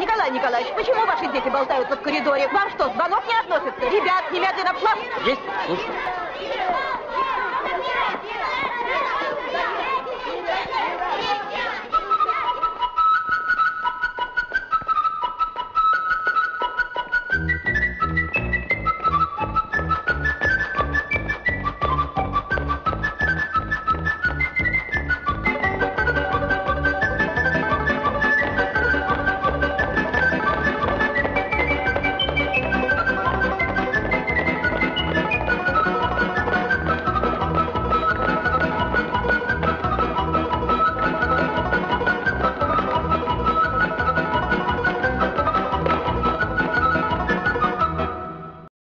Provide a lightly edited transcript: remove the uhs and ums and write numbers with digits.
Николай Николаевич, почему ваши дети болтаются в коридоре? Вам что, звонок не относится? Ребят, немедленно в класс! Есть, слушаю.